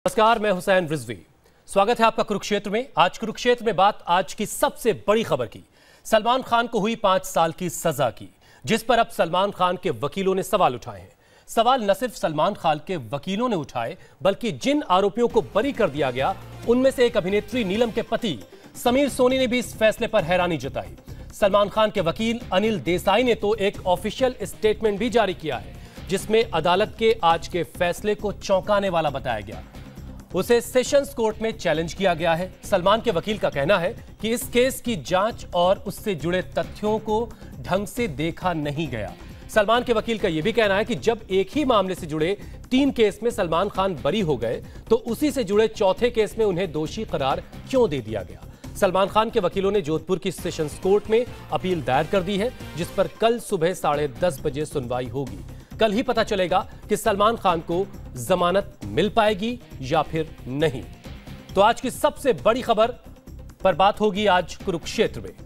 नमस्कार, मैं हुसैन रिजवी। स्वागत है आपका कुरुक्षेत्र में। आज कुरुक्षेत्र में बात आज की सबसे बड़ी खबर की। सलमान खान को हुई 5 साल की सजा की, जिस पर अब सलमान खान के वकीलों ने सवाल उठाए हैं। सवाल न सिर्फ सलमान खान के वकीलों ने उठाए, बल्कि जिन आरोपियों को बरी कर दिया गया उनमें से एक अभिनेत्री नीलम के पति समीर सोनी ने भी इस फैसले पर हैरानी जताई। सलमान खान के वकील अनिल देसाई ने तो एक ऑफिशियल स्टेटमेंट भी जारी किया है, जिसमें अदालत के आज के फैसले को चौंकाने वाला बताया गया। उसे सेशंस कोर्ट में चैलेंज किया गया है। सलमान के वकील का कहना है कि इस केस की जांच और उससे जुड़े तथ्यों को ढंग से देखा नहीं गया। सलमान के वकील का यह भी कहना है कि जब एक ही मामले से जुड़े 3 केस में सलमान खान बरी हो गए, तो उसी से जुड़े चौथे केस में उन्हें दोषी करार क्यों दे दिया गया। सलमान खान के वकीलों ने जोधपुर की सेशंस कोर्ट में अपील दायर कर दी है, जिस पर कल सुबह 10:30 बजे सुनवाई होगी। कल ही पता चलेगा कि सलमान खान को जमानत मिल पाएगी या फिर नहीं। तो आज की सबसे बड़ी खबर पर बात होगी आज कुरुक्षेत्र में।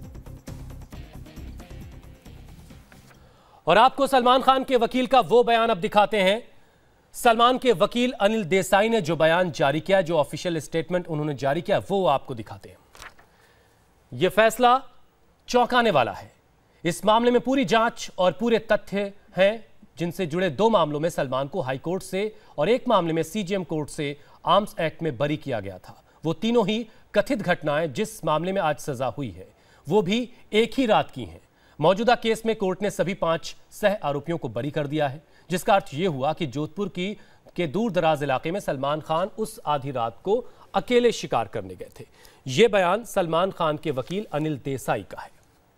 और आपको सलमान खान के वकील का वो बयान अब दिखाते हैं। सलमान के वकील अनिल देसाई ने जो बयान जारी किया, जो ऑफिशियल स्टेटमेंट उन्होंने जारी किया, वो आपको दिखाते हैं। यह फैसला चौंकाने वाला है। इस मामले में पूरी जांच और पूरे तथ्य हैं, जिनसे जुड़े 2 मामलों में सलमान को हाई कोर्ट से और एक मामले में सीजेएम कोर्ट से आर्म्स एक्ट में बरी किया गया था। वो तीनों ही कथित घटनाएं जिस मामले में आज सजा हुई है, वो भी एक ही रात की हैं। मौजूदा केस में कोर्ट ने सभी 5 सह आरोपियों को बरी कर दिया है, जिसका अर्थ यह हुआ कि जोधपुर के दूर दराज इलाके में सलमान खान उस आधी रात को अकेले शिकार करने गए थे। यह बयान सलमान खान के वकील अनिल देसाई का है।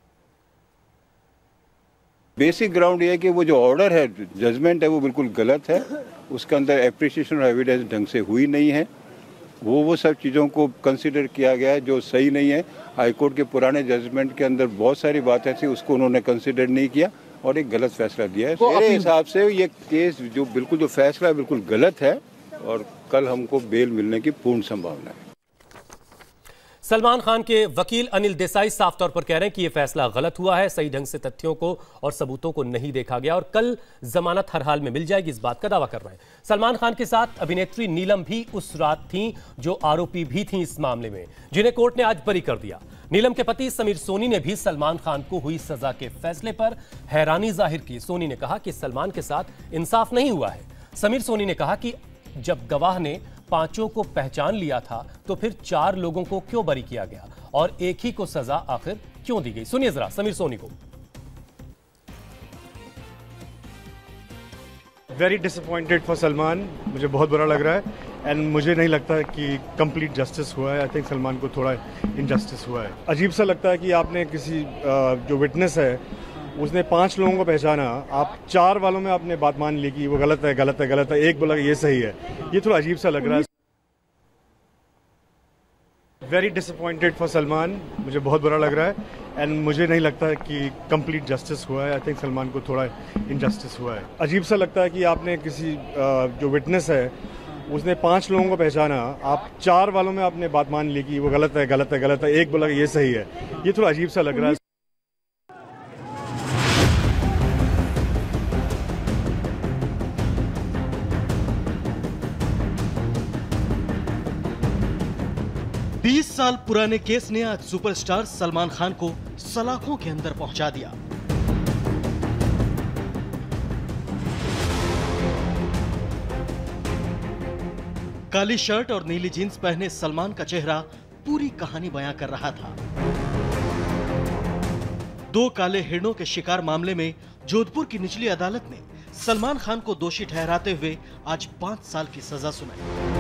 बेसिक ग्राउंड ये है कि वो जो ऑर्डर है, जजमेंट है, वो बिल्कुल गलत है। उसके अंदर एप्रिसिएशन और एविडेंस ढंग से हुई नहीं है। वो सब चीज़ों को कंसीडर किया गया है जो सही नहीं है। हाईकोर्ट के पुराने जजमेंट के अंदर बहुत सारी बातें थी, उसको उन्होंने कंसीडर नहीं किया और एक गलत फैसला दिया है। मेरे हिसाब से ये केस जो फैसला है बिल्कुल गलत है और कल हमको बेल मिलने की पूर्ण संभावना है। सलमान खान के वकील अनिल देसाई साफ तौर पर कह रहे हैं कि यह फैसला गलत हुआ है, सही ढंग से तथ्यों को और सबूतों को नहीं देखा गया और कल जमानत हर हाल में मिल जाएगी, इस बात का दावा कर रहे हैं। सलमान खान के साथ अभिनेत्री नीलम भी उस रात थीं, जो आरोपी भी थीं इस मामले में, जिन्हें कोर्ट ने आज बरी कर दिया। नीलम के पति समीर सोनी ने भी सलमान खान को हुई सजा के फैसले पर हैरानी जाहिर की। सोनी ने कहा कि सलमान के साथ इंसाफ नहीं हुआ है। समीर सोनी ने कहा कि जब गवाह ने 5 को पहचान लिया था, तो फिर 4 लोगों को क्यों बरी किया गया और एक ही को सजा आखिर क्यों दी गई। सुनिए जरा समीर सोनी को। वेरी डिसअपॉइंटेड फॉर सलमान, मुझे बहुत बुरा लग रहा है एंड मुझे नहीं लगता कि कंप्लीट जस्टिस हुआ है। आई थिंक सलमान को थोड़ा इनजस्टिस हुआ है। अजीब सा लगता है कि आपने किसी जो विटनेस है उसने 5 लोगों को पहचाना, आप 4 वालों में आपने बात मान ली कि वो गलत है गलत है गलत है, एक बोला ये सही है। ये थोड़ा अजीब सा लग रहा है। वेरी डिसअपॉइंटेड फॉर सलमान, मुझे बहुत बुरा लग रहा है एंड मुझे नहीं लगता कि कंप्लीट जस्टिस हुआ है। आई थिंक सलमान को थोड़ा इनजस्टिस हुआ है। अजीब सा लगता है कि आपने किसी जो विटनेस है उसने 5 लोगों को पहचाना, आप 4 वालों में आपने बात मान ली कि वो गलत है गलत है गलत है, एक बोला ये सही है। ये थोड़ा अजीब सा लग रहा है। बीस साल पुराने केस ने आज सुपरस्टार सलमान खान को सलाखों के अंदर पहुंचा दिया। काली शर्ट और नीली जींस पहने सलमान का चेहरा पूरी कहानी बयां कर रहा था। 2 काले हिरणों के शिकार मामले में जोधपुर की निचली अदालत ने सलमान खान को दोषी ठहराते हुए आज 5 साल की सजा सुनाई।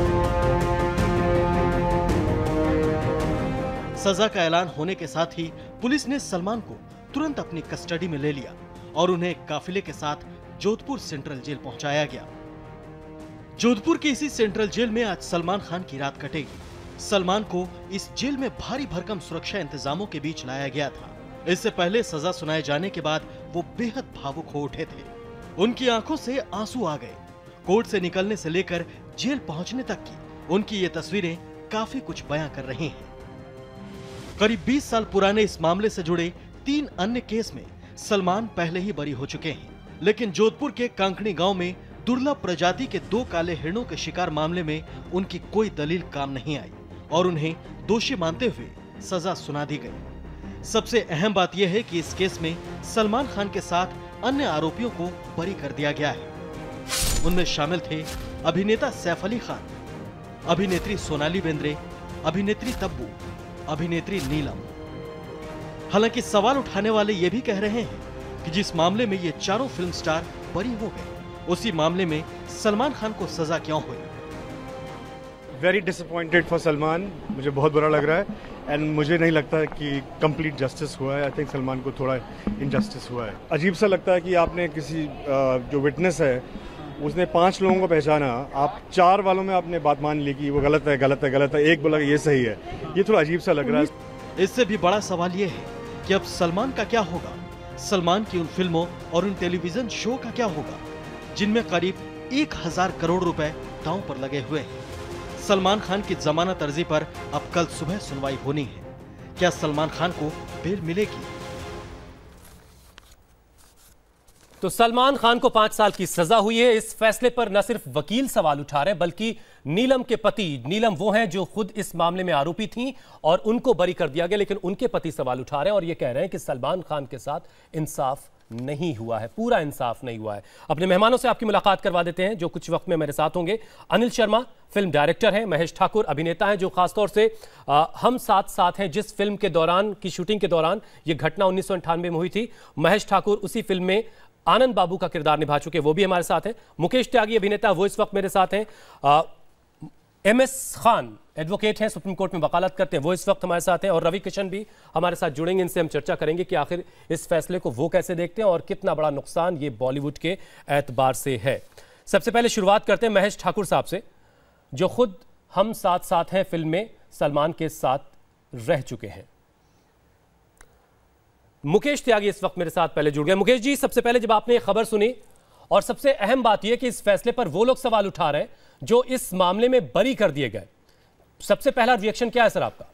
सजा का ऐलान होने के साथ ही पुलिस ने सलमान को तुरंत अपनी कस्टडी में ले लिया और उन्हें काफिले के साथ जोधपुर सेंट्रल जेल पहुंचाया गया। जोधपुर की इसी सेंट्रल जेल में आज सलमान खान की रात कटेगी। सलमान को इस जेल में भारी भरकम सुरक्षा इंतजामों के बीच लाया गया था। इससे पहले सजा सुनाए जाने के बाद वो बेहद भावुक हो उठे थे। उनकी आंखों से आंसू आ गए। कोर्ट से निकलने से लेकर जेल पहुंचने तक की उनकी ये तस्वीरें काफी कुछ बयां कर रही हैं। करीब 20 साल पुराने इस मामले से जुड़े 3 अन्य केस में सलमान पहले ही बरी हो चुके हैं, लेकिन जोधपुर के कांकणी गांव में दुर्लभ प्रजाति के 2 काले हिरणों के शिकार मामले में उनकी कोई दलील काम नहीं आई और उन्हें दोषी मानते हुए सजा सुना दी गई। सबसे अहम बात यह है कि इस केस में सलमान खान के साथ अन्य आरोपियों को बरी कर दिया गया है। उनमें शामिल थे अभिनेता सैफ अली खान, अभिनेत्री सोनाली बेंद्रे, अभिनेत्री तब्बू, अभिनेत्री नीलम। हालांकि सवाल उठाने वाले ये भी कह रहे हैं कि जिस मामले में ये चारों फिल्म स्टार बरी हो गए, उसी मामले में सलमान खान को सजा क्यों हुई? वेरी डिसअपॉइंटेड फॉर सलमान, मुझे बहुत बुरा लग रहा है एंड मुझे नहीं लगता कि कंप्लीट जस्टिस हुआ है। आई थिंक सलमान को थोड़ा इनजस्टिस हुआ है। अजीब सा लगता है कि आपने किसी जो विटनेस है उसने 5 लोगों को पहचाना, आप 4 वालों में आपने बात मान ली कि वो गलत है गलत है गलत है, एक बोला कि ये सही है। ये थोड़ा अजीब सा लग रहा है। इससे भी बड़ा सवाल ये है कि अब सलमान का क्या होगा? सलमान की उन फिल्मों और उन टेलीविजन शो का क्या होगा जिनमें करीब 1000 करोड़ रुपए दांव पर लगे हुए हैं? सलमान खान की जमानत अर्जी पर अब कल सुबह सुनवाई होनी है। क्या सलमान खान को बेल मिलेगी? तो सलमान खान को 5 साल की सजा हुई है। इस फैसले पर न सिर्फ वकील सवाल उठा रहे बल्कि नीलम के पति, नीलम वो हैं जो खुद इस मामले में आरोपी थीं और उनको बरी कर दिया गया, लेकिन उनके पति सवाल उठा रहे हैं और ये कह रहे हैं कि सलमान खान के साथ इंसाफ नहीं हुआ है, पूरा इंसाफ नहीं हुआ है। अपने मेहमानों से आपकी मुलाकात करवा देते हैं जो कुछ वक्त में मेरे साथ होंगे। अनिल शर्मा फिल्म डायरेक्टर हैं, महेश ठाकुर अभिनेता हैं जो खासतौर से हम साथ साथ हैं जिस फिल्म के दौरान की शूटिंग के दौरान ये घटना 1998 में हुई थी, महेश ठाकुर उसी फिल्म में आनंद बाबू का किरदार निभा चुके, वो भी हमारे साथ हैं। मुकेश त्यागी अभिनेता, वो इस वक्त मेरे साथ हैं। MS खान एडवोकेट हैं, सुप्रीम कोर्ट में वकालत करते हैं, वो इस वक्त हमारे साथ हैं। और रवि किशन भी हमारे साथ जुड़ेंगे, इनसे हम चर्चा करेंगे कि आखिर इस फैसले को वो कैसे देखते हैं और कितना बड़ा नुकसान ये बॉलीवुड के एतबार से है। सबसे पहले शुरुआत करते हैं महेश ठाकुर साहब से, जो खुद हम साथ साथ हैं फिल्म में सलमान के साथ रह चुके हैं। मुकेश त्यागी इस वक्त मेरे साथ पहले जुड़ गए। मुकेश जी, सबसे पहले जब आपने ये खबर सुनी, और सबसे अहम बात यह कि इस फैसले पर वो लोग सवाल उठा रहे हैं जो इस मामले में बरी कर दिए गए, सबसे पहला रिएक्शन क्या है सर आपका?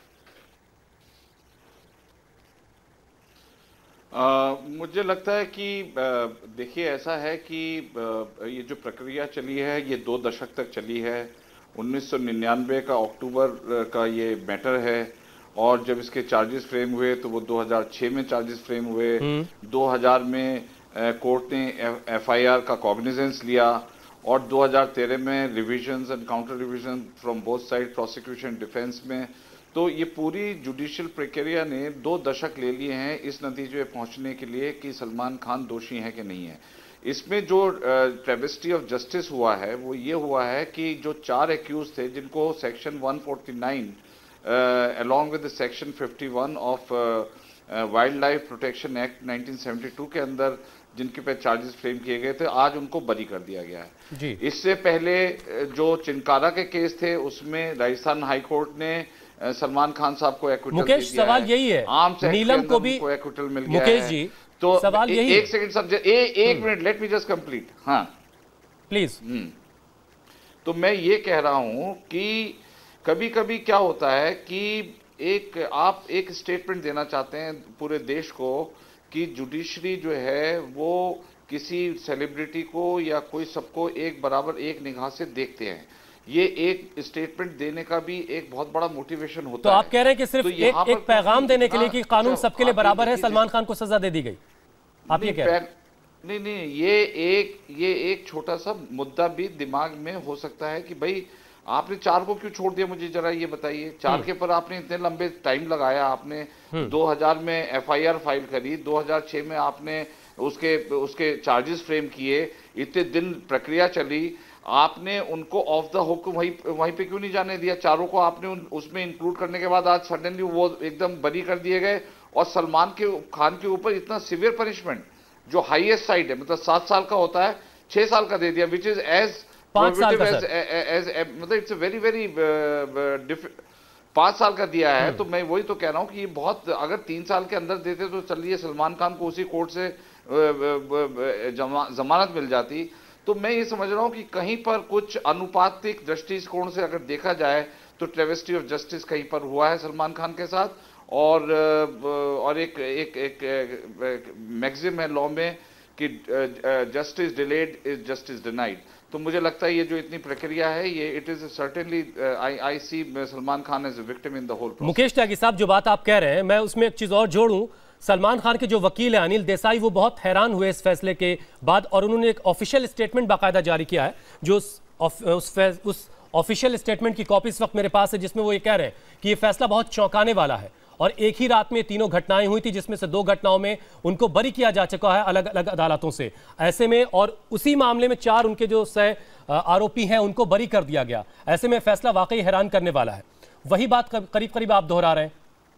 मुझे लगता है कि देखिए ऐसा है कि ये जो प्रक्रिया चली है ये 2 दशक तक चली है। 1999 का अक्टूबर का ये मैटर है और जब इसके चार्जेस फ्रेम हुए तो वो 2006 में चार्जेस फ्रेम हुए। 2000 में कोर्ट ने FIR का कॉग्निजेंस लिया और 2013 में revisions and counter revision from both side, prosecution defence में। तो ये पूरी जुडिशियल प्रक्रिया ने 2 दशक ले लिए हैं इस नतीजे पे पहुंचने के लिए कि सलमान खान दोषी है कि नहीं है। इसमें जो ट्रेविस्टी ऑफ जस्टिस हुआ है वो ये हुआ है कि जो 4 एक्यूज थे जिनको section 149 along with the section 51 of wild protection act 1972 के अंदर जिनके पे चार्जेस फ्रेम किए गए थे, आज उनको बरी कर दिया गया है जी। इससे पहले जो चिनकारा के केस थे उसमें राजस्थान हाई कोर्ट ने सलमान खान साहब को एक्विटल मुकेश सवाल यही है, नीलम को भी एक्विटल मिल गया मुकेश है। जी तो सवाल यही एक सेकंड समझे, एक minute, let me just complete. हाँ प्लीज। तो मैं ये कह रहा हूं कि कभी कभी क्या होता है कि आप एक स्टेटमेंट देना चाहते हैं पूरे देश को कि जुडिशरी जो है वो किसी सेलिब्रिटी को या कोई सबको एक बराबर एक निगाह से देखते हैं। ये एक स्टेटमेंट देने का भी एक बहुत बड़ा मोटिवेशन होता है। तो आप कह रहे हैं कि सिर्फ तो एक पैगाम देने के लिए कि कानून सबके लिए बराबर है, सलमान खान को सजा दे दी गई, आप ये कह रहे हैं? नहीं, ये एक छोटा सा मुद्दा भी दिमाग में हो सकता है कि भाई आपने 4 को क्यों छोड़ दिया, मुझे जरा ये बताइए। 4 के पर आपने इतने लंबे टाइम लगाया, आपने 2000 में FIR फाइल करी, 2006 में आपने उसके चार्जेस फ्रेम किए, इतने दिन प्रक्रिया चली, आपने उनको ऑफ द हुक वहीं पे क्यों नहीं जाने दिया? 4 को आपने उसमें इंक्लूड करने के बाद आज सडनली वो एकदम बरी कर दिए गए और सलमान खान के ऊपर इतना सिवियर पनिशमेंट जो हाईएस्ट साइड है, मतलब 7 साल का होता है, 6 साल का दे दिया, विच इज एज 5 साल का मतलब इट्स वेरी 5 साल का दिया है। तो मैं वही तो कह रहा हूं कि ये बहुत, अगर 3 साल के अंदर देते तो चलिए सलमान खान को उसी कोर्ट से जमानत मिल जाती। तो मैं ये समझ रहा हूं कि कहीं पर कुछ अनुपातिक दृष्टिकोण से अगर देखा जाए तो ट्रेविस्टी ऑफ जस्टिस कहीं पर हुआ है सलमान खान के साथ। और एक मैक्सिम है लॉ में कि justice delayed is justice denied. तो मुझे लगता है ये जो इतनी प्रक्रिया है, ये it is certainly I see Salman Khan as a victim in the whole process. Mukesh Tyagi साहब, जो बात आप कह रहे हैं, मैं उसमें एक चीज और जोड़ूं। सलमान खान के जो वकील हैं अनिल देसाई, वो बहुत हैरान हुए इस फैसले के बाद, और उन्होंने एक ऑफिशियल स्टेटमेंट बाकायदा जारी किया है, जो उस ऑफिशियल स्टेटमेंट की कॉपी इस वक्त मेरे पास है, जिसमें वो ये कह रहे हैं कि ये फैसला बहुत चौंकाने वाला है और एक ही रात में तीनों घटनाएं हुई थी, जिसमें से 2 घटनाओं में उनको बरी किया जा चुका है अलग अलग अदालतों से। ऐसे में, और उसी मामले में 4 उनके जो आरोपी हैं उनको बरी कर दिया गया। ऐसे में फैसला वाकई हैरान करने वाला है। वही बात करीब करीब आप दोहरा रहे हैं।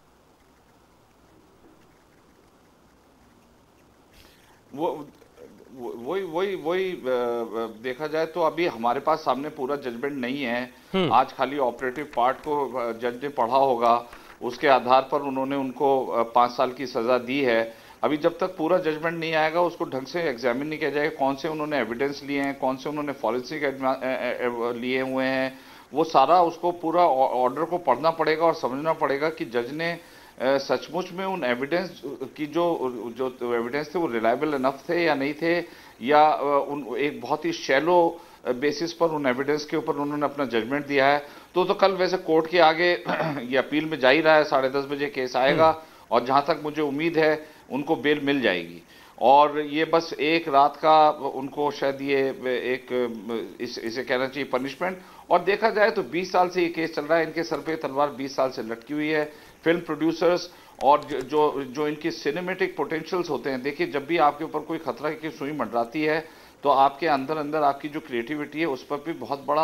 वही देखा जाए तो अभी हमारे पास सामने पूरा जजमेंट नहीं है। आज खाली ऑपरेटिव पार्ट को जज ने पढ़ा होगा, उसके आधार पर उन्होंने उनको 5 साल की सजा दी है। अभी जब तक पूरा जजमेंट नहीं आएगा, उसको ढंग से एग्जामिन नहीं किया जाएगा, कौन से उन्होंने एविडेंस लिए हैं, कौन से उन्होंने फॉरेंसिक लिए हुए हैं, वो सारा उसको पूरा ऑर्डर को पढ़ना पड़ेगा और समझना पड़ेगा कि जज ने सचमुच में उन एविडेंस की जो एविडेंस थे वो रिलायबल इनफ थे या नहीं थे, या उन एक बहुत ही शैलो बेसिस पर उन एविडेंस के ऊपर उन्होंने अपना जजमेंट दिया है। तो कल वैसे कोर्ट के आगे ये अपील में जा ही रहा है, 10:30 बजे केस आएगा और जहां तक मुझे उम्मीद है उनको बेल मिल जाएगी। और ये बस एक रात का उनको शायद ये एक इसे कहना चाहिए पनिशमेंट। और देखा जाए तो 20 साल से ये केस चल रहा है, इनके सर पे तलवार 20 साल से लटकी हुई है। फिल्म प्रोड्यूसर्स और जो इनकी सिनेमेटिक पोटेंशियल्स होते हैं, देखिए जब भी आपके ऊपर कोई खतरा की सुई मंडराती है तो आपके अंदर आपकी जो क्रिएटिविटी है उस पर भी बहुत बड़ा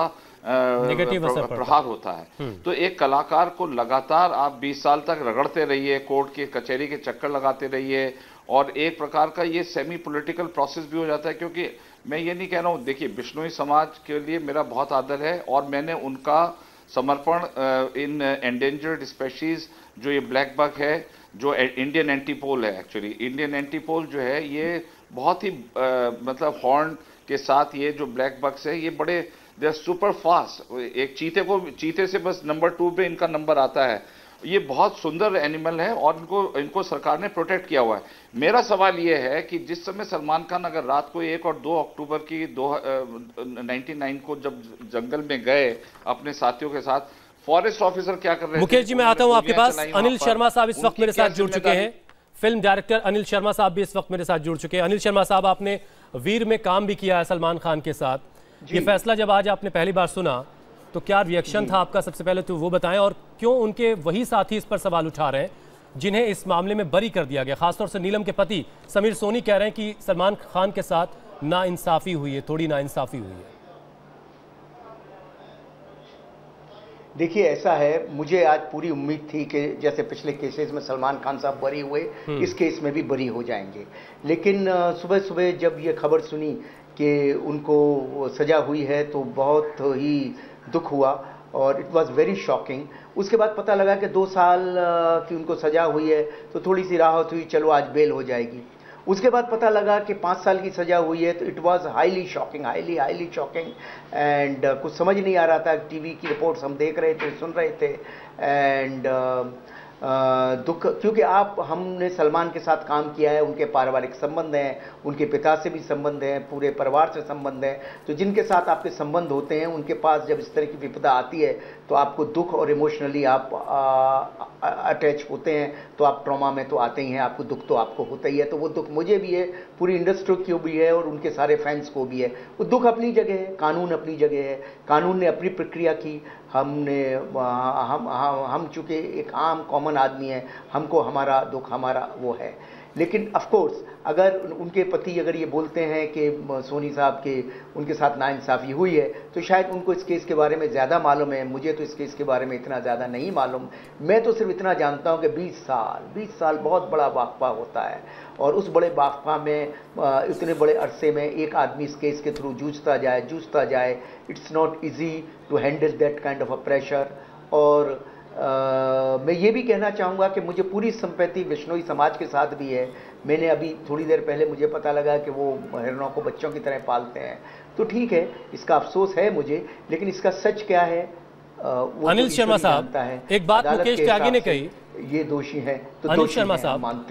प्रहार होता है। तो एक कलाकार को लगातार आप 20 साल तक रगड़ते रहिए, कोर्ट के कचहरी के चक्कर लगाते रहिए, और एक प्रकार का ये सेमी पॉलिटिकल प्रोसेस भी हो जाता है। क्योंकि मैं ये नहीं कह रहा हूँ, देखिए बिश्नोई समाज के लिए मेरा बहुत आदर है और मैंने उनका समर्पण इन एंडेंजर्ड स्पेशीज जो ये ब्लैक बक है, जो इंडियन एंटीपोल है, एक्चुअली इंडियन एंटीपोल जो है ये बहुत ही मतलब हॉर्न के साथ ये जो ब्लैक बक्स है ये बड़े दे आर सुपर फास्ट। एक चीते से बस नंबर 2 पे इनका नंबर आता है। ये बहुत सुंदर एनिमल है और इनको सरकार ने प्रोटेक्ट किया हुआ है। मेरा सवाल ये है कि जिस समय सलमान खान अगर रात को 1 और 2 अक्टूबर की 1999 को जब जंगल में गए अपने साथियों के साथ, फॉरेस्ट ऑफिसर क्या कर रहे हैं? मुकेश जी, मैं आता हूं आपके पास। अनिल शर्मा साहब इस वक्त मेरे साथ जुड़ चुके हैं, फिल्म डायरेक्टर अनिल शर्मा साहब भी इस वक्त मेरे साथ जुड़ चुके हैं। अनिल शर्मा साहब, आपने वीर में काम भी किया है सलमान खान के साथ। ये फैसला जब आज आपने पहली बार सुना तो क्या रिएक्शन था आपका? सबसे पहले तो वो बताएं, और क्यों उनके वही साथी इस पर सवाल उठा रहे हैं जिन्हें इस मामले में बरी कर दिया गया? खासतौर से नीलम के पति समीर सोनी कह रहे हैं कि सलमान खान के साथ नाइंसाफी हुई है, थोड़ी नाइंसाफी हुई है। देखिए, ऐसा है, मुझे आज पूरी उम्मीद थी कि जैसे पिछले केसेस में सलमान खान साहब बरी हुए, इस केस में भी बरी हो जाएंगे। लेकिन सुबह सुबह जब ये खबर सुनी कि उनको सजा हुई है तो बहुत ही दुख हुआ और इट वाज वेरी शॉकिंग। उसके बाद पता लगा कि 2 साल की उनको सजा हुई है तो थोड़ी सी राहत हुई, चलो आज बेल हो जाएगी। उसके बाद पता लगा कि 5 साल की सजा हुई है तो it was highly shocking, highly shocking. And कुछ समझ नहीं आ रहा था। टीवी की रिपोर्ट्स हम देख रहे थे, सुन रहे थे, एंड दुख, क्योंकि हमने सलमान के साथ काम किया है, उनके पारिवारिक संबंध हैं, उनके पिता से भी संबंध हैं, पूरे परिवार से संबंध हैं। तो जिनके साथ आपके संबंध होते हैं उनके पास जब इस तरह की विपदा आती है तो आपको दुख और इमोशनली आप अटैच होते हैं, तो आप ट्रॉमा में तो आते ही हैं, आपको दुख तो आपको होता ही है। तो वो दुख मुझे भी है, पूरी इंडस्ट्री को भी है और उनके सारे फैंस को भी है। वो दुख अपनी जगह है, कानून अपनी जगह है, कानून ने अपनी प्रक्रिया की। हम चूँकि एक आम कॉमन आदमी है, हमको हमारा दुख हमारा वो है। लेकिन ऑफ कोर्स अगर उनके पति अगर ये बोलते हैं कि सोनी साहब के उनके साथ नाइंसाफ़ी हुई है तो शायद उनको इस केस के बारे में ज़्यादा मालूम है। मुझे तो इस केस के बारे में इतना ज़्यादा नहीं मालूम। मैं तो सिर्फ इतना जानता हूँ कि 20 साल बहुत बड़ा वाक़फ़ा होता है और उस बड़े वाक़फ़ा में इतने बड़े अरसे में एक आदमी इस केस के थ्रू जूझता जाए, it's not easy to handle that kind of a pressure. और मैं ये भी कहना चाहूँगा कि मुझे पूरी सिंपैथी बिश्नोई समाज के साथ भी है। मैंने अभी थोड़ी देर पहले मुझे पता लगा कि वो हिरणों को बच्चों की तरह पालते हैं, तो ठीक है, इसका अफसोस है मुझे, लेकिन इसका सच क्या है वो अनिल शर्मा साहब, एक बात मुकेश त्यागी ने कही, ये दोषी हैं तो अनिल शर्मा साहब मानते हैं।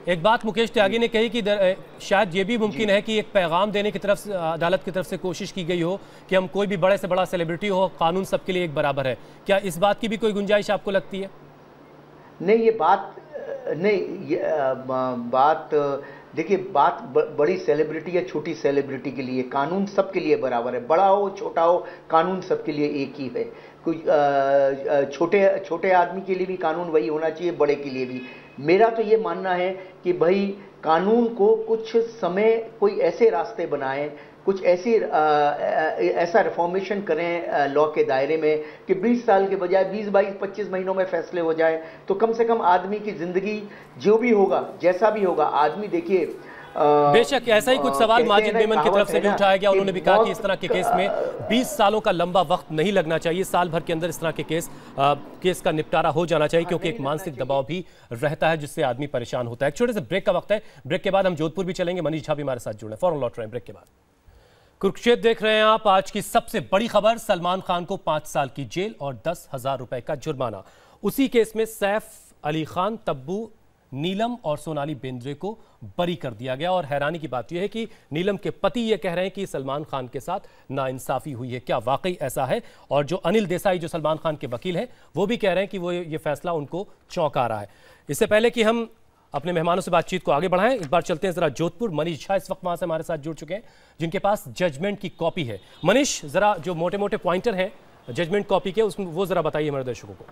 एक बात मुकेश त्यागी ने कही कि शायद ये भी मुमकिन है कि एक पैगाम देने की तरफ अदालत की तरफ से कोशिश की गई हो कि हम कोई भी बड़े से बड़ा सेलिब्रिटी हो, कानून सबके लिए एक बराबर है। क्या इस बात की भी कोई गुंजाइश आपको लगती है? नहीं, ये बात नहीं, बात देखिए, बात बड़ी सेलिब्रिटी या छोटी सेलिब्रिटी के लिए कानून सबके लिए बराबर है। बड़ा हो छोटा हो, कानून सबके लिए एक ही है। कोई छोटे आदमी के लिए भी कानून वही होना चाहिए, बड़े के लिए भी। मेरा तो ये मानना है कि भाई कानून को कुछ समय कोई ऐसे रास्ते बनाएं, कुछ ऐसा रिफॉर्मेशन करें लॉ के दायरे में कि 20 साल के बजाय 20, 22, 25 महीनों में फैसले हो जाए, तो कम से कम आदमी की जिंदगी जो भी होगा, जैसा भी होगा, आदमी देखिए। बेशक ऐसा ही कुछ सवाल माजिद मेमन की तरफ से भी उठाया गया। उन्होंने भी कहा कि इस तरह के केस में 20 सालों का लंबा वक्त नहीं लगना चाहिए, साल भर के अंदर इस तरह के केस का निपटारा हो जाना चाहिए, क्योंकि एक मानसिक दबाव भी रहता है जिससे आदमी परेशान होता है। एक छोटे से ब्रेक का वक्त है, ब्रेक के बाद हम जोधपुर भी चलेंगे। मनीष झा भी हमारे साथ जुड़े, फौरन लौट रहे हैं ब्रेक के बाद। कुरुक्षेत्र देख रहे हैं आप। आज की सबसे बड़ी खबर, सलमान खान को 5 साल की जेल और 10,000 रुपए का जुर्माना। उसी केस में सैफ अली खान, तब्बू, नीलम और सोनाली बेंद्रे को बरी कर दिया गया। और हैरानी की बात यह है कि नीलम के पति यह कह रहे हैं कि सलमान खान के साथ नाइंसाफी हुई है। क्या वाकई ऐसा है? और जो अनिल देसाई, जो सलमान खान के वकील हैं, वो भी कह रहे हैं कि वो ये फैसला उनको चौंका रहा है। इससे पहले कि हम अपने मेहमानों से बातचीत को आगे बढ़ाएं, इस बार चलते हैं जरा जोधपुर। मनीष झा इस वक्त वहां से हमारे साथ जुड़ चुके हैं, जिनके पास जजमेंट की कॉपी है। मनीष, जरा जो मोटे मोटे पॉइंटर हैं जजमेंट कॉपी के, उसमें वो जरा बताइए हमारे दर्शकों को।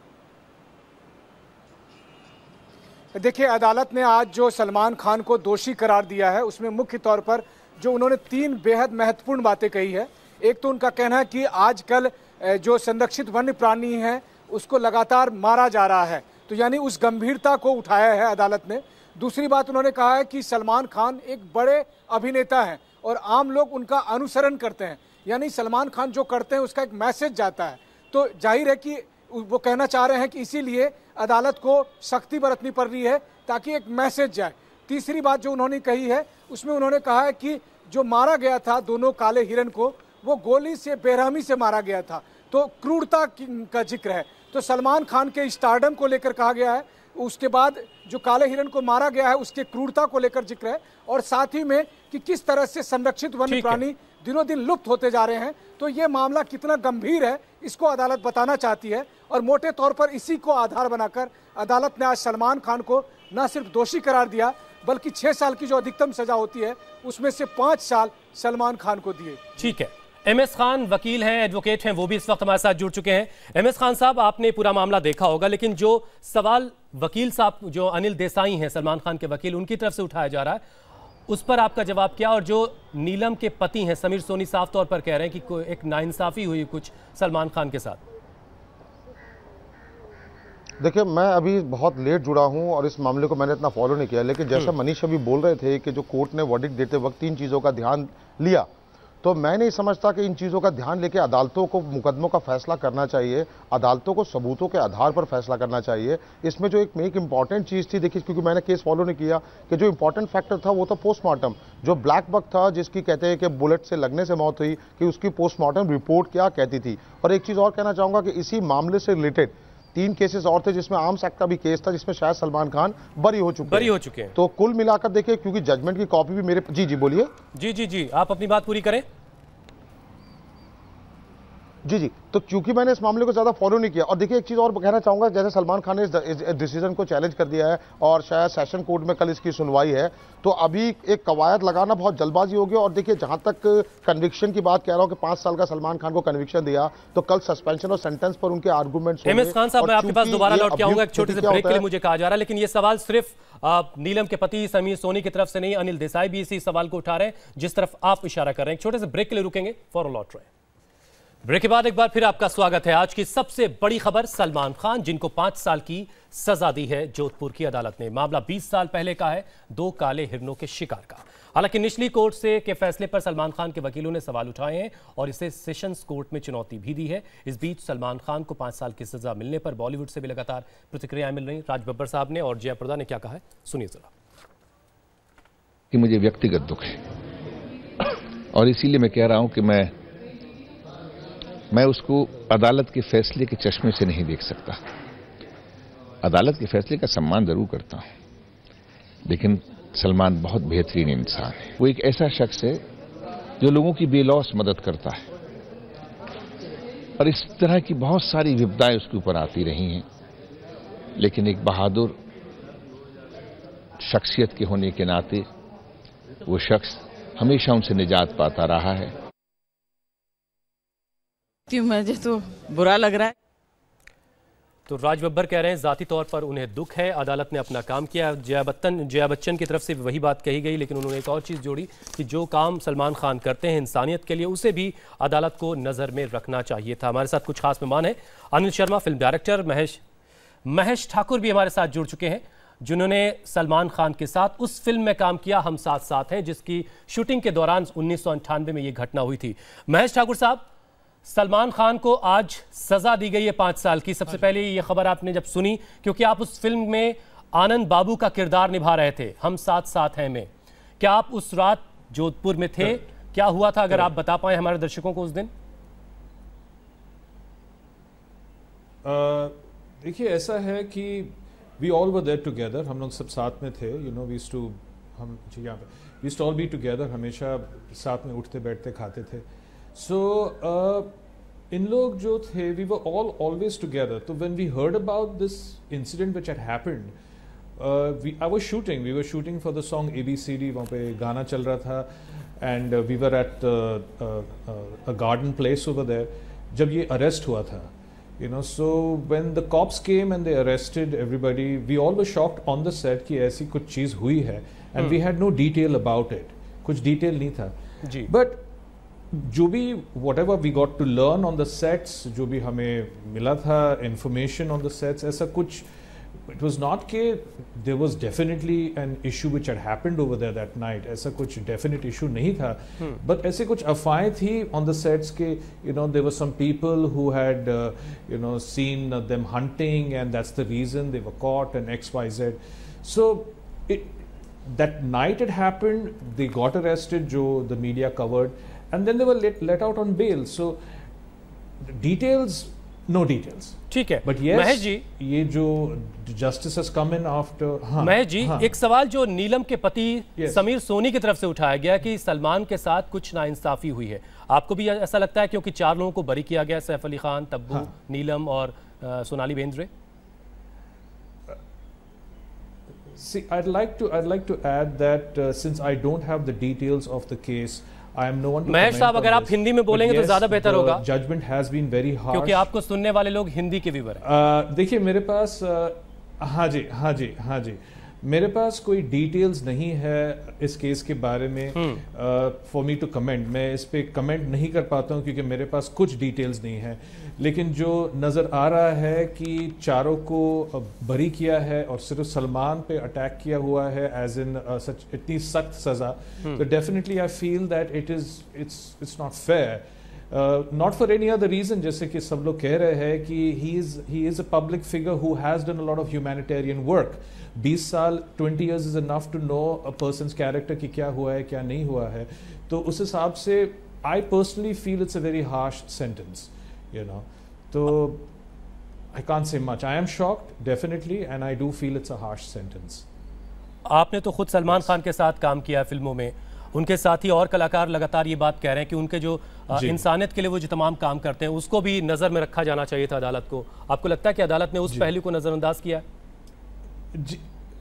देखिए, अदालत ने आज जो सलमान खान को दोषी करार दिया है, उसमें मुख्य तौर पर जो उन्होंने 3 बेहद महत्वपूर्ण बातें कही है। एक तो उनका कहना है कि आजकल जो संरक्षित वन्य प्राणी हैं उसको लगातार मारा जा रहा है, तो यानी उस गंभीरता को उठाया है अदालत ने। दूसरी बात उन्होंने कहा है कि सलमान खान एक बड़े अभिनेता हैं और आम लोग उनका अनुसरण करते हैं, यानी सलमान खान जो करते हैं उसका एक मैसेज जाता है। तो जाहिर है कि वो कहना चाह रहे हैं कि इसीलिए अदालत को सख्ती बरतनी पड़ रही है ताकि एक मैसेज जाए। तीसरी बात जो उन्होंने कही है, उसमें उन्होंने कहा है कि जो मारा गया था दोनों काले हिरन को, वो गोली से, बेरहमी से मारा गया था, तो क्रूरता का जिक्र है। तो सलमान खान के स्टारडम को लेकर कहा गया है, उसके बाद जो काले हिरन को मारा गया है उसके क्रूरता को लेकर जिक्र है, और साथ ही में कि किस तरह से संरक्षित वन्य प्राणी दिनों दिन लुप्त होते जा रहे हैं। तो ये मामला कितना गंभीर है इसको अदालत बताना चाहती है, और मोटे तौर पर इसी को आधार बनाकर अदालत ने आज सलमान खान को न सिर्फ दोषी करार दिया, बल्कि 6 साल की जो अधिकतम सजा होती है उसमें से 5 साल सलमान खान को दिए। ठीक है, एमएस खान वकील हैं, एडवोकेट हैं, वो भी इस वक्त हमारे साथ जुड़ चुके हैं। एमएस खान साहब, आपने पूरा मामला देखा होगा, लेकिन जो सवाल वकील साहब, जो अनिल देसाई हैं सलमान खान के वकील, उनकी तरफ से उठाया जा रहा है, उस पर आपका जवाब क्या? और जो नीलम के पति हैं समीर सोनी, साफ तौर पर कह रहे हैं कि एक नाइंसाफी हुई कुछ सलमान खान के साथ। देखिए, मैं अभी बहुत लेट जुड़ा हूं और इस मामले को मैंने इतना फॉलो नहीं किया, लेकिन जैसा मनीष अभी बोल रहे थे कि जो कोर्ट ने वर्डिक्ट देते वक्त 3 चीज़ों का ध्यान लिया, तो मैं नहीं समझता कि इन चीज़ों का ध्यान लेके अदालतों को मुकदमों का फैसला करना चाहिए। अदालतों को सबूतों के आधार पर फैसला करना चाहिए। इसमें जो एक इंपॉर्टेंट चीज़ थी, देखिए, क्योंकि मैंने केस फॉलो नहीं किया, कि जो इंपॉर्टेंट फैक्टर था वो था पोस्टमार्टम। जो ब्लैकबक था, जिसकी कहते हैं कि बुलेट से लगने से मौत हुई, कि उसकी पोस्टमार्टम रिपोर्ट क्या कहती थी। और एक चीज़ और कहना चाहूँगा कि इसी मामले से रिलेटेड 3 केसेस और थे, जिसमें आर्म्स एक्ट का भी केस था, जिसमें शायद सलमान खान बरी हो चुके हैं। तो कुल मिलाकर देखिए, क्योंकि जजमेंट की कॉपी भी मेरे जी बोलिए। जी, आप अपनी बात पूरी करें। जी, तो क्योंकि मैंने इस मामले को ज़्यादा फॉलो नहीं किया, और देखिए एक चीज़ और कहना चाहूँगा, जैसे सलमान खान ने इस डिसीजन को चैलेंज कर दिया है और शायद सेशन कोर्ट में कल इसकी सुनवाई है, तो अभी एक कवायद लगाना बहुत जल्दबाजी होगी। और देखिए, जहाँ तक कन्विक्शन की बात कह रहा हूँ कि 5 साल का सलमान खान को कन्विक्शन दिया, तो कल सस्पेंशन और सेंटेंस पर उनके आर्गूमेंट्स होंगे। एमएस खान साहब, मैं आपके पास दोबारा लौट के आऊंगा, एक छोटे से ब्रेक के लिए मुझे कहा जा रहा है, लेकिन ये सवाल सिर्फ नीलम के पति समीर सोनी की तरफ से नहीं, अनिल देसाई भी इसी सवाल को उठा रहे हैं जिस तरफ आप इशारा कर रहे हैं। एक छोटे से ब्रेक के लिए रुकेंगे, फौरन लौट रहे हैं। ब्रेक के बाद एक बार फिर आपका स्वागत है। आज की सबसे बड़ी खबर, सलमान खान, जिनको 5 साल की सजा दी है जोधपुर की अदालत ने। मामला 20 साल पहले का है, 2 काले हिरणों के शिकार का। हालांकि निचली कोर्ट से के फैसले पर सलमान खान के वकीलों ने सवाल उठाए हैं और इसे सेशंस कोर्ट में चुनौती भी दी है। इस बीच सलमान खान को 5 साल की सजा मिलने पर बॉलीवुड से भी लगातार प्रतिक्रियाएं मिल रही। राज बब्बर साहब ने और जया प्रदा ने क्या कहा है, सुनिए जरा। कि मुझे व्यक्तिगत दुख है और इसीलिए मैं कह रहा हूं कि मैं उसको अदालत के फैसले के चश्मे से नहीं देख सकता। अदालत के फैसले का सम्मान जरूर करता हूं, लेकिन सलमान बहुत बेहतरीन इंसान है। वो एक ऐसा शख्स है जो लोगों की बेलौस मदद करता है और इस तरह की बहुत सारी विपदाएं उसके ऊपर आती रही हैं, लेकिन एक बहादुर शख्सियत के होने के नाते वो शख्स हमेशा उनसे निजात पाता रहा है। मुझे तो बुरा लग रहा है। तो राज बब्बर कह रहे हैं जाती तौर पर उन्हें दुख है, अदालत ने अपना काम किया। जया बच्चन की तरफ से वही बात कही गई, लेकिन उन्होंने एक और चीज़ जोड़ी कि जो काम सलमान खान करते हैं इंसानियत के लिए, उसे भी अदालत को नज़र में रखना चाहिए था। हमारे साथ कुछ खास मेहमान हैं। अनिल शर्मा फिल्म डायरेक्टर, महेश ठाकुर भी हमारे साथ जुड़ चुके हैं, जिन्होंने सलमान खान के साथ उस फिल्म में काम किया हम साथ साथ हैं, जिसकी शूटिंग के दौरान 1998 में ये घटना हुई थी। महेश ठाकुर साहब, सलमान खान को आज सजा दी गई है 5 साल की। सबसे पहले ये खबर आपने जब सुनी, क्योंकि आप उस फिल्म में आनंद बाबू का किरदार निभा रहे थे हम साथ साथ हैं में, क्या आप उस रात जोधपुर में थे? क्या हुआ था, अगर आप बता पाए हमारे दर्शकों को उस दिन? देखिए, ऐसा है कि we all were there together, हम लोग सब साथ में थे। You know, we used to all be together, हमेशा साथ में उठते बैठते खाते थे। सो इन लोग जो थे, we were all always together. तो when we heard about this incident which had happened, I was shooting, we were shooting for the song ABCD, वहाँ पे गाना चल रहा था, and we were at a garden place over there जब ये arrest हुआ था। You know, so when the cops came and they arrested everybody, we all were shocked on the set कि ऐसी कुछ चीज़ हुई है, and we had no detail about it, कुछ detail नहीं था जी। But जो भी whatever we got to learn on the sets, जो भी हमें मिला था information on the sets, ऐसा कुछ, it was not कि there was definitely an issue which had happened over there that night, ऐसा कुछ definite issue नहीं था, but ऐसे कुछ अफवाहें थी on the sets के, you know, there were some people who had you know, seen them hunting and that's the reason they were caught and XYZ. So that night it happened, they got arrested, जो the media covered, and then they were let out on bail. So details, no details. ठीक है, but yes, Mahesh ji, ये जो justice has come in after. Mahesh ji, एक सवाल जो नीलम के पति समीर सोनी की तरफ से उठाया गया कि सलमान के साथ कुछ नाइंसाफी हुई है, आपको भी ऐसा लगता है? क्योंकि 4 लोगों को बरी किया गया, सैफ अली खान, तब्बू, नीलम और Sonali Bendre. See, I'd like to add that since I don't have the details of the case, Mahesh साहब, अगर आप हिंदी में बोलेंगे तो ज्यादा बेहतर होगा। Judgement has been very harsh, क्योंकि आपको सुनने वाले लोग हिंदी के व्यूअर हैं। देखिए, मेरे पास हाँ जी, मेरे पास कोई डिटेल्स नहीं है इस केस के बारे में फॉर मी टू कमेंट। मैं इस पे कमेंट नहीं कर पाता हूँ क्योंकि मेरे पास कुछ डिटेल्स नहीं है, लेकिन जो नज़र आ रहा है कि चारों को बरी किया है और सिर्फ सलमान पे अटैक किया हुआ है एज इन सच इतनी सख्त सज़ा, तो definitely I feel that it's not fair, not for any other reason. जैसे कि सब लोग कह रहे हैं कि he is a public figure who has done a lot of humanitarian work. 20 साल 20 years is enough to know a person's character कि क्या हुआ है क्या नहीं हुआ है। तो उस हिसाब से I personally feel it's a very harsh sentence, you know. तो I can't say much, I am shocked definitely, and I do feel it's a harsh sentence. आपने तो खुद सलमान खान के साथ काम किया है फिल्मों में, उनके साथ ही और कलाकार लगातार ये बात कह रहे हैं कि उनके जो इंसानियत के लिए वो जो तमाम काम करते हैं उसको भी नज़र में रखा जाना चाहिए था अदालत को। आपको लगता है कि अदालत ने उस पहलू को नज़रअंदाज किया? जी,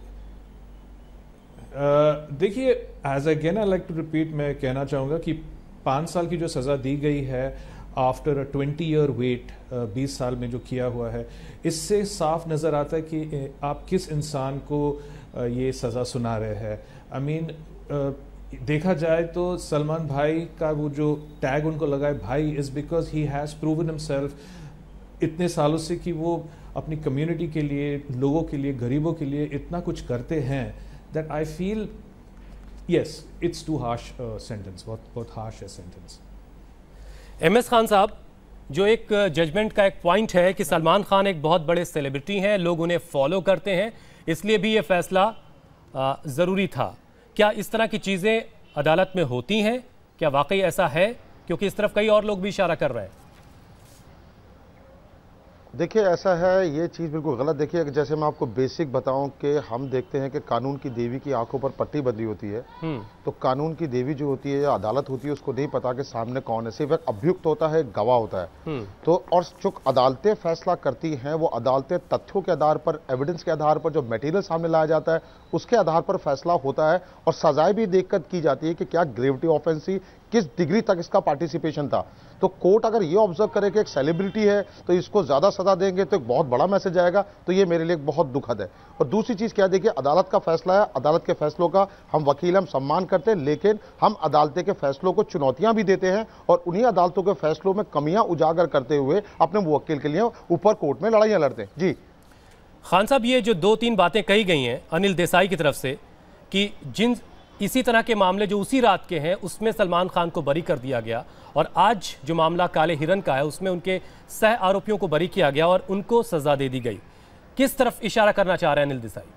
देखिए, as again I like to repeat, मैं कहना चाहूँगा कि 5 साल की जो सज़ा दी गई है आफ्टर अ 20-year वेट, 20 साल में जो किया हुआ है, इससे साफ नज़र आता है कि आप किस इंसान को ये सज़ा सुना रहे हैं। आई मीन, देखा जाए तो सलमान भाई का वो जो टैग उनको लगा है भाई, is because he has proven himself इतने सालों से कि वो अपनी कम्युनिटी के लिए, लोगों के लिए, गरीबों के लिए इतना कुछ करते हैं, that I feel yes it's too harsh sentence, बहुत हार्श है सेंटेंस। MS खान साहब, जो एक जजमेंट का एक पॉइंट है कि सलमान खान एक बहुत बड़े सेलिब्रिटी हैं, लोग उन्हें फॉलो करते हैं, इसलिए भी ये फैसला ज़रूरी था। क्या इस तरह की चीज़ें अदालत में होती हैं? क्या वाकई ऐसा है? क्योंकि इस तरफ कई और लोग भी इशारा कर रहे हैं। देखिए ऐसा है, ये चीज़ बिल्कुल गलत। देखिए जैसे मैं आपको बेसिक बताऊं कि हम देखते हैं कि कानून की देवी की आंखों पर पट्टी बंधी होती है, तो कानून की देवी जो होती है या अदालत होती है उसको नहीं पता कि सामने कौन है, सिर्फ एक अभियुक्त होता है, एक गवाह होता है। तो और जो अदालतें फैसला करती हैं वो अदालतें तथ्यों के आधार पर, एविडेंस के आधार पर, जो मटेरियल सामने लाया जाता है उसके आधार पर फैसला होता है और सजाएं भी देखकर की जाती है कि क्या ग्रेविटी ऑफेंस थी, किस डिग्री तक इसका पार्टिसिपेशन था। तो कोर्ट अगर ये ऑब्जर्व करे कि एक सेलिब्रिटी है तो इसको ज्यादा सजा देंगे तो एक बहुत बड़ा मैसेज आएगा, तो ये मेरे लिए बहुत दुखद है। और दूसरी चीज क्या, देखिए अदालत का फैसला है, अदालत के फैसलों का हम वकील, हम सम्मान करते हैं, लेकिन हम अदालतें के फैसलों को चुनौतियां भी देते हैं और उन्हीं अदालतों के फैसलों में कमियां उजागर करते हुए अपने वकील के लिए ऊपर कोर्ट में लड़ाइयां लड़ते हैं। जी खान साहब, ये जो 2-3 बातें कही गई हैं अनिल देसाई की तरफ से कि जिन इसी तरह के मामले जो उसी रात के हैं उसमें सलमान खान को बरी कर दिया गया और आज जो मामला काले हिरन का है उसमें उनके सह आरोपियों को बरी किया गया और उनको सजा दे दी गई, किस तरफ इशारा करना चाह रहे हैं अनिल देसाई?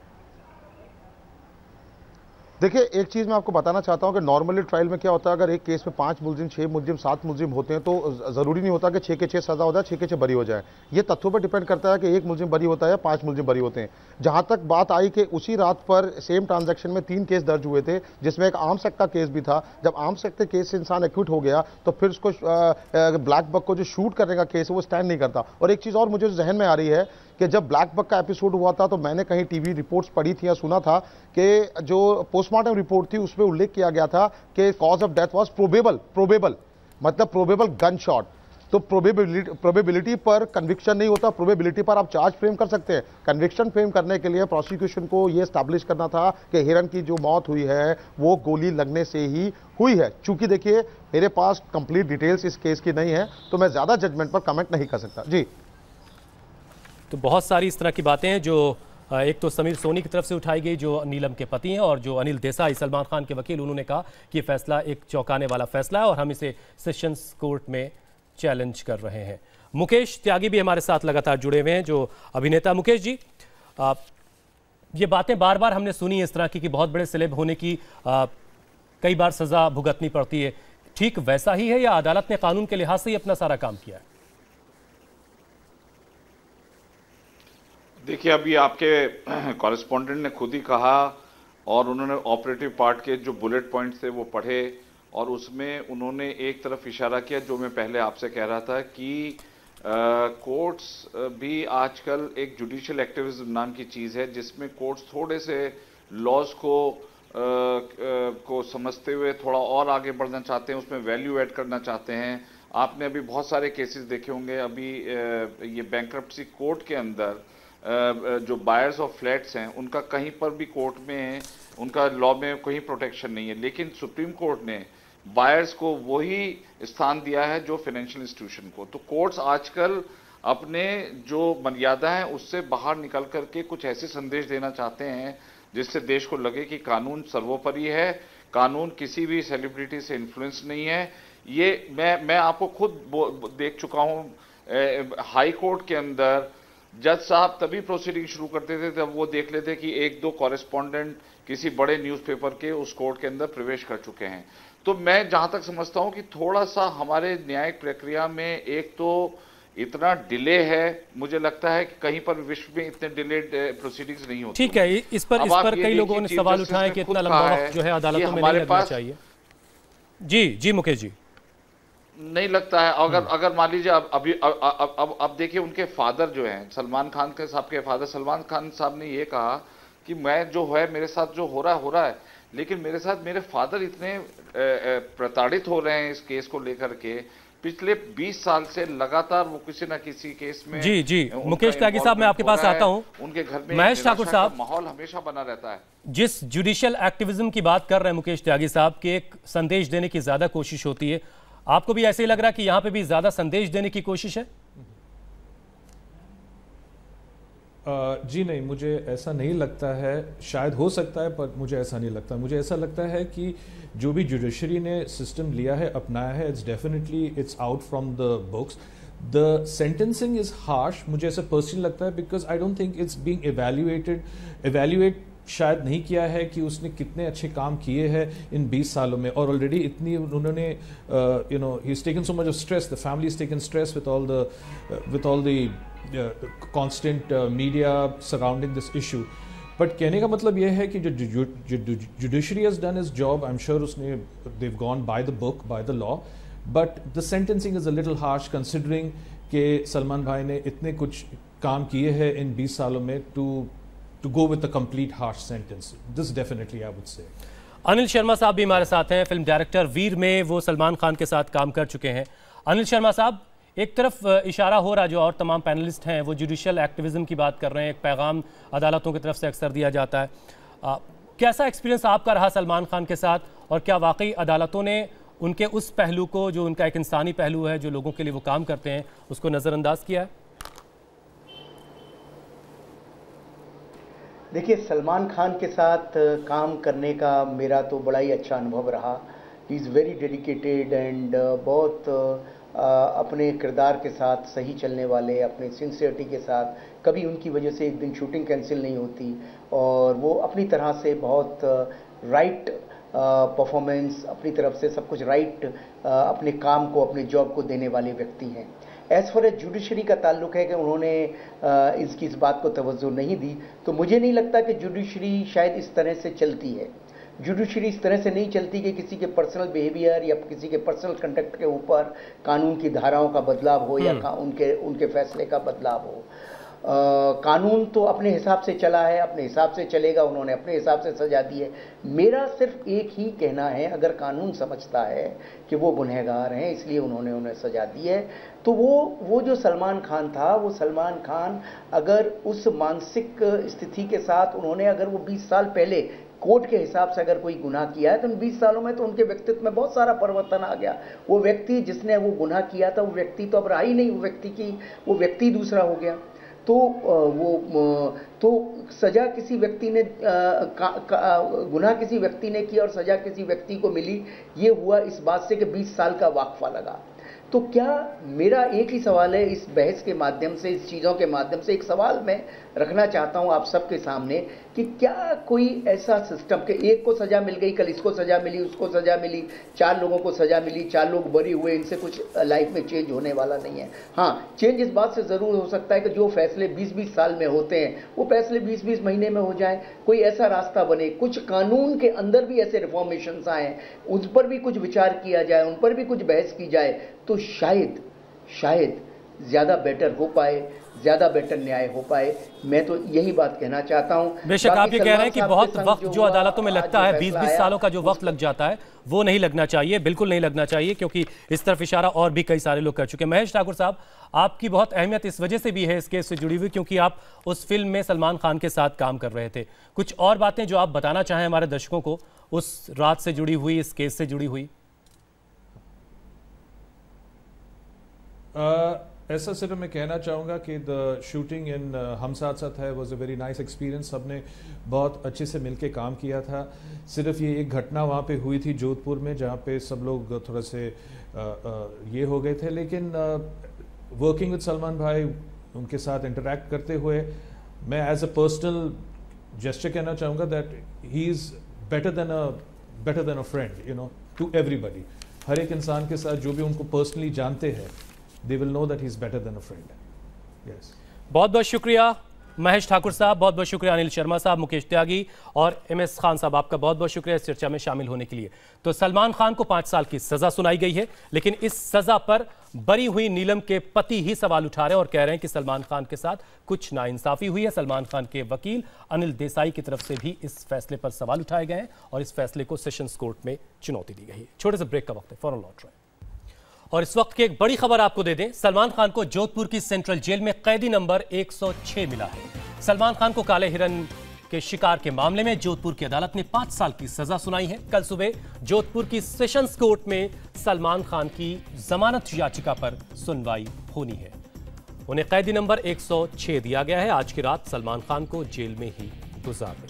देखिए एक चीज मैं आपको बताना चाहता हूं कि नॉर्मली ट्रायल में क्या होता है, अगर एक केस में 5 मुलजिम, 6 मुलजिम, 7 मुलजिम होते हैं तो जरूरी नहीं होता कि 6 के 6 सजा हो जाए, 6 के 6 बरी हो जाए। ये तथ्यों पर डिपेंड करता है कि एक मुलजिम बरी होता है या 5 मुलजिम बरी होते हैं। जहां तक बात आई कि उसी रात पर सेम ट्रांजैक्शन में 3 केस दर्ज हुए थे जिसमें एक आर्म्स एक्ट का केस भी था। जब आर्म्स एक्ट के केस से इंसान एक्विट हो गया तो फिर उसको ब्लैक बक को जो शूट करने का केस है वो स्टैंड नहीं करता। और एक चीज और मुझे जहन में आ रही है कि जब ब्लैक बक का एपिसोड हुआ था तो मैंने कहीं टीवी रिपोर्ट्स पढ़ी थी या सुना था कि जो पोस्टमार्टम रिपोर्ट थी उसमें उल्लेख किया गया था कि cause of death was probable मतलब प्रोबेबल गन शॉट। तो प्रोबेबिलिटी पर कन्विक्शन नहीं होता, प्रोबेबिलिटी पर आप चार्ज फ्रेम कर सकते हैं। कन्विक्शन फ्रेम करने के लिए प्रोसिक्यूशन को यह एस्टैब्लिश करना था कि हिरन की जो मौत हुई है वो गोली लगने से ही हुई है। चूंकि देखिए मेरे पास कंप्लीट डिटेल्स इस केस की नहीं है तो मैं ज्यादा जजमेंट पर कमेंट नहीं कर सकता। जी तो बहुत सारी इस तरह की बातें हैं जो एक तो समीर सोनी की तरफ से उठाई गई जो नीलम के पति हैं, और जो अनिल देसाई सलमान खान के वकील, उन्होंने कहा कि ये फैसला एक चौंकाने वाला फैसला है और हम इसे सेशंस कोर्ट में चैलेंज कर रहे हैं। मुकेश त्यागी भी हमारे साथ लगातार जुड़े हुए हैं, जो अभिनेता। मुकेश जी, ये बातें बार बार हमने सुनी इस तरह की कि बहुत बड़े सेलेब होने की कई बार सजा भुगतनी पड़ती है, ठीक वैसा ही है या अदालत ने कानून के लिहाज से ही अपना सारा काम किया है? देखिए, अभी आपके कॉरेस्पॉन्डेंट ने खुद ही कहा और उन्होंने ऑपरेटिव पार्ट के जो बुलेट पॉइंट्स थे वो पढ़े और उसमें उन्होंने एक तरफ इशारा किया जो मैं पहले आपसे कह रहा था कि कोर्ट्स भी आजकल एक जुडिशियल एक्टिविज्म नाम की चीज़ है जिसमें कोर्ट्स थोड़े से लॉज को समझते हुए थोड़ा और आगे बढ़ना चाहते हैं, उसमें वैल्यू ऐड करना चाहते हैं। आपने अभी बहुत सारे केसेस देखे होंगे, अभी ये बैंक्रप्सी कोर्ट के अंदर जो बायर्स ऑफ फ्लैट्स हैं उनका कहीं पर भी कोर्ट में उनका लॉ में कोई प्रोटेक्शन नहीं है, लेकिन सुप्रीम कोर्ट ने बायर्स को वही स्थान दिया है जो फाइनेंशियल इंस्टीट्यूशन को। तो कोर्ट्स आजकल अपने जो मर्यादा है उससे बाहर निकल करके कुछ ऐसे संदेश देना चाहते हैं जिससे देश को लगे कि कानून सर्वोपरि है, कानून किसी भी सेलिब्रिटी से इन्फ्लुएंस नहीं है। ये मैं आपको खुद देख चुका हूँ, हाई कोर्ट के अंदर जज साहब तभी प्रोसीडिंग शुरू करते थे जब वो देख लेते कि 1-2 कॉरेस्पॉन्डेंट किसी बड़े न्यूज़पेपर के उस कोर्ट के अंदर प्रवेश कर चुके हैं। तो मैं जहां तक समझता हूं कि थोड़ा सा हमारे न्यायिक प्रक्रिया में एक तो इतना डिले है, मुझे लगता है कि कहीं पर विश्व में इतने डिलेड प्रोसीडिंग्स नहीं होते। ठीक है, इस पर कई लोगों ने सवाल उठाए कि इतना लंबा वक्त जो है अदालतों में नहीं लगना चाहिए। जी मुकेश जी, नहीं लगता है। अगर मान लीजिए अब देखिए उनके फादर जो हैं सलमान खान के साहब के फादर सलमान खान साहब ने ये कहा कि मैं जो है मेरे साथ जो हो रहा है, लेकिन मेरे साथ मेरे फादर इतने प्रताड़ित हो रहे हैं इस केस को लेकर के, पिछले 20 साल से लगातार वो किसी ना किसी केस में। जी मुकेश त्यागी साहब, मैं आपके पास आता हूं। उनके घर में महेश ठाकुर साहब, माहौल हमेशा बना रहता है। जिस जुडिशियल एक्टिविज्म की बात कर रहे हैं मुकेश त्यागी साहब के, एक संदेश देने की ज्यादा कोशिश होती है, आपको भी ऐसे ही लग रहा है कि यहां पे भी ज्यादा संदेश देने की कोशिश है? जी नहीं, मुझे ऐसा नहीं लगता है। शायद हो सकता है पर मुझे ऐसा नहीं लगता। मुझे ऐसा लगता है कि जो भी जुडिशरी ने सिस्टम लिया है, अपनाया है, it's definitely it's out from the books. The sentencing is harsh, मुझे ऐसा पर्सनली लगता है, because I don't think it's being evaluate शायद नहीं किया है कि उसने कितने अच्छे काम किए हैं इन 20 सालों में, और ऑलरेडी इतनी उन्होंने he is taken so much of stress, the family is taken stress with all the constant media surrounding this issue. But कहने का मतलब ये है कि जो judiciary has done his job, I'm sure उसने they've gone by the book, by the law, but the sentencing is a little harsh considering कि सलमान भाई ने इतने कुछ काम किए हैं इन 20 सालों में to go with a complete harsh sentence. This definitely I would say. Anil Sharma साहब भी हमारे साथ हैं। फिल्म डायरेक्टर वीर में वो सलमान खान के साथ काम कर चुके हैं। अनिल शर्मा साहब, एक तरफ इशारा हो रहा, जो और तमाम पैनलिस्ट हैं वो जुडिशियल एक्टिविज्म की बात कर रहे हैं, एक पैगाम अदालतों की तरफ से अक्सर दिया जाता है। कैसा एक्सपीरियंस आपका रहा सलमान खान के साथ, और क्या वाकई अदालतों ने उनके उस पहलू को, जो उनका एक इंसानी पहलू है, जो लोगों के लिए वो काम करते हैं, उसको नज़रअंदाज किया है? देखिए, सलमान खान के साथ काम करने का मेरा तो बड़ा ही अच्छा अनुभव रहा। He is very dedicated and बहुत अपने किरदार के साथ सही चलने वाले, अपने सिंसियरिटी के साथ, कभी उनकी वजह से एक दिन शूटिंग कैंसिल नहीं होती, और वो अपनी तरह से बहुत राइट परफॉर्मेंस, अपनी तरफ से सब कुछ राइट अपने काम को, अपने जॉब को देने वाले व्यक्ति हैं। एज़ फॉर एज जुडिशरी का ताल्लुक है कि उन्होंने इस बात को तवज्जो नहीं दी, तो मुझे नहीं लगता कि जुडिशरी शायद इस तरह से चलती है। जुडिशरी इस तरह से नहीं चलती कि किसी के पर्सनल बिहेवियर या किसी के पर्सनल कंडक्ट के ऊपर कानून की धाराओं का बदलाव हो या उनके फैसले का बदलाव हो। कानून तो अपने हिसाब से चला है, अपने हिसाब से चलेगा, उन्होंने अपने हिसाब से सजा दी है। मेरा सिर्फ एक ही कहना है, अगर कानून समझता है कि वो गुनहगार हैं इसलिए उन्होंने उन्हें सजा दी है, तो वो जो सलमान खान था, वो सलमान खान अगर उस मानसिक स्थिति के साथ उन्होंने, अगर वो 20 साल पहले कोर्ट के हिसाब से अगर कोई गुनाह किया है, तो इन 20 सालों में तो उनके व्यक्तित्व में बहुत सारा परिवर्तन आ गया। वो व्यक्ति जिसने वो गुनाह किया था, वो व्यक्ति तो अब रहा ही नहीं, वो व्यक्ति दूसरा हो गया। तो सजा किसी व्यक्ति ने गुनाह किसी व्यक्ति ने किया और सजा किसी व्यक्ति को मिली, ये हुआ इस बात से कि 20 साल का वाक़फ़ा लगा। तो क्या, मेरा एक ही सवाल है इस बहस के माध्यम से, इस चीज़ों के माध्यम से एक सवाल मैं रखना चाहता हूं आप सबके सामने कि क्या कोई ऐसा सिस्टम कि एक को सज़ा मिल गई, कल इसको सज़ा मिली, उसको सज़ा मिली, 4 लोगों को सज़ा मिली, 4 लोग बरी हुए, इनसे कुछ लाइफ में चेंज होने वाला नहीं है। हाँ, चेंज इस बात से ज़रूर हो सकता है कि जो फैसले 20-20 साल में होते हैं वो फैसले 20-20 महीने में हो जाए, कोई ऐसा रास्ता बने, कुछ कानून के अंदर भी ऐसे रिफॉर्मेशंस आए, उन पर भी कुछ विचार किया जाए, उन पर भी कुछ बहस की जाए, तो शायद ज़्यादा बेटर हो पाए, ज़्यादा बेटर न्याय हो पाए। मैं तो यही बात कहना चाहता हूं। बेशक आप ये कह रहे हैं कि बहुत वक्त जो अदालतों में लगता है, 20-20 सालों का जो वक्त लग जाता है, वो नहीं लगना चाहिए, बिल्कुल नहीं लगना चाहिए, क्योंकि इस तरफ इशारा और भी कई सारे लोग कर चुके हैं। महेश ठाकुर साहब, आपकी बहुत अहमियत इस वजह से भी है इस केस से जुड़ी हुई, क्योंकि आप उस फिल्म में सलमान खान के साथ काम कर रहे थे। कुछ और बातें जो आप बताना चाहें हमारे दर्शकों को उस रात से जुड़ी हुई, इस केस से जुड़ी हुई? ऐसा सिर्फ मैं कहना चाहूँगा कि द शूटिंग इन हम साथ साथ है was a very nice experience. सबने बहुत अच्छे से मिलके काम किया था। सिर्फ ये एक घटना वहाँ पे हुई थी जोधपुर में, जहाँ पे सब लोग थोड़ा से ये हो गए थे, लेकिन वर्किंग विद सलमान भाई, उनके साथ इंटरेक्ट करते हुए, मैं एज अ पर्सनल जेस्चर कहना चाहूँगा that he is better than a friend, you know, to everybody. हर एक इंसान के साथ जो भी उनको पर्सनली जानते हैं, they will know that he is better than a friend. Yes. बहुत बहुत शुक्रिया महेश ठाकुर साहब, बहुत बहुत शुक्रिया अनिल शर्मा साहब, मुकेश त्यागी और MS खान साहब, आपका बहुत बहुत शुक्रिया इस चर्चा में शामिल होने के लिए। तो सलमान खान को 5 साल की सजा सुनाई गई है, लेकिन इस सजा पर बरी हुई नीलम के पति ही सवाल उठा रहे हैं और कह रहे हैं कि सलमान खान के साथ कुछ नाइंसाफी हुई है। सलमान खान के वकील अनिल देसाई की तरफ से भी इस फैसले पर सवाल उठाए गए हैं और इस फैसले को सेशंस कोर्ट में चुनौती दी गई है। छोटे से ब्रेक का वक्त है, फौरन लौट रहे हैं। और इस वक्त की एक बड़ी खबर आपको दे दें, सलमान खान को जोधपुर की सेंट्रल जेल में कैदी नंबर 106 मिला है। सलमान खान को काले हिरन के शिकार के मामले में जोधपुर की अदालत ने 5 साल की सजा सुनाई है। कल सुबह जोधपुर की सेशंस कोर्ट में सलमान खान की जमानत याचिका पर सुनवाई होनी है। उन्हें कैदी नंबर 106 दिया गया है। आज की रात सलमान खान को जेल में ही गुजारनी है।